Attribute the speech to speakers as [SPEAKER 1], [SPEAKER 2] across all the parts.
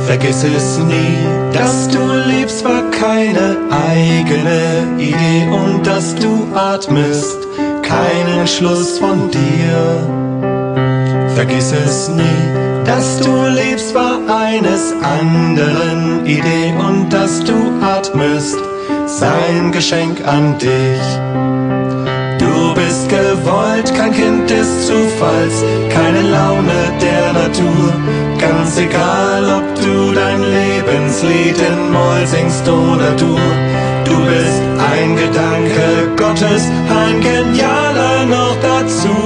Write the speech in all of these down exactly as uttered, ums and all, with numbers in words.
[SPEAKER 1] Vergiss es nie, dass du lebst, war keine eigene Idee, und dass du atmest, kein Entschluss von dir. Vergiss es nie, dass du lebst, war eines anderen Idee, und dass du atmest, sein Geschenk an dich. Du bist gewollt, kein Kind des Zufalls, keine Laune der Natur. Ganz egal, ob du dein Lebenslied in Moll singst oder Dur. Du bist ein Gedanke Gottes, ein genialer noch dazu.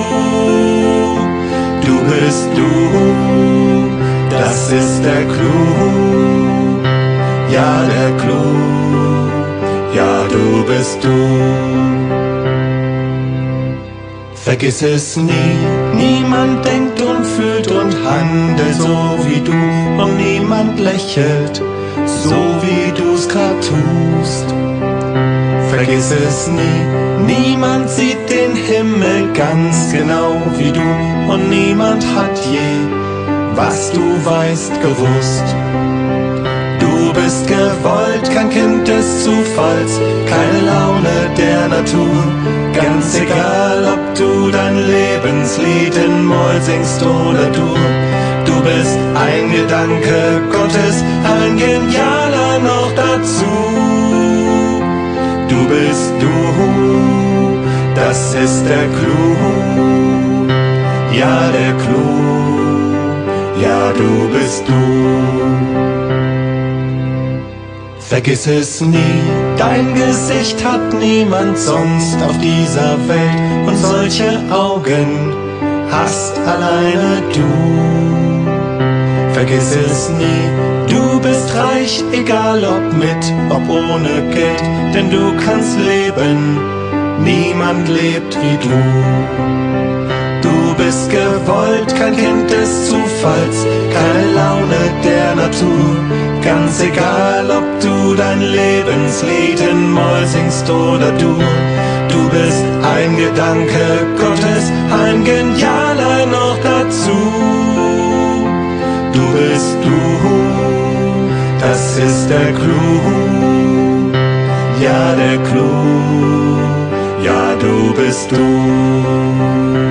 [SPEAKER 1] Du bist du, das ist der Clou. Ja, der Clou, ja, du bist du. Vergiss es nie, niemand denkt und fühlt und handelt so wie du, und niemand lächelt so wie du's grad tust. Vergiss es nie, niemand sieht den Himmel ganz genau wie du, und niemand hat je, was du weißt, gewusst. Du bist gewollt, kein Kind des Zufalls, keine Laune der Natur. Ganz egal, ob du dein Lebenslied in Moll singst oder Dur. Du bist ein Gedanke Gottes, ein genialer noch dazu. Du bist du, das ist der Clou. Ja, der Clou, ja, du bist du. Vergiss es nie, dein Gesicht hat niemand sonst auf dieser Welt, und solche Augen hast alleine du. Vergiss es nie, du bist reich, egal ob mit, ob ohne Geld, denn du kannst leben, niemand lebt wie du. Du bist gewollt, kein Kind des Zufalls, keine Laune der Natur. Ganz egal, ob du dein Lebenslied in Moll singst oder Dur. Du bist ein Gedanke Gottes, ein genialer noch dazu. Du bist du, das ist der Clou. Ja, der Clou, ja, du bist du.